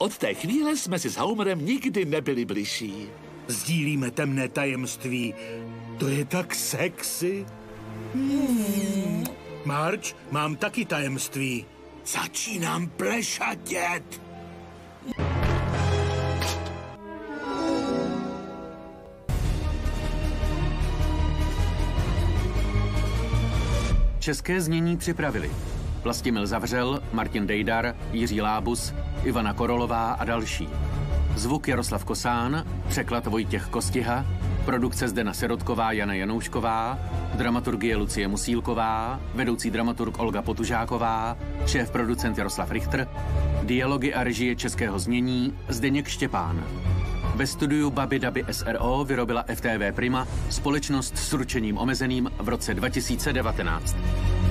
Od té chvíle jsme si s Homerem nikdy nebyli bližší. Sdílíme temné tajemství. To je tak sexy. Marge, mám taky tajemství. Začínám plešatět. České znění připravili Vlastimil Zavřel, Martin Dejdar, Jiří Lábus, Ivana Korolová a další. Zvuk Jaroslav Kosán, překlad Vojtěch Kostiha, produkce Zdena Sirotková, Jana Janoušková, dramaturgie Lucie Musílková, vedoucí dramaturg Olga Potužáková, šéf producent Jaroslav Richter, dialogy a režie českého znění Zdeněk Štěpán. Ve studiu Babi Dabi SRO vyrobila FTV Prima, společnost s ručením omezeným v roce 2019.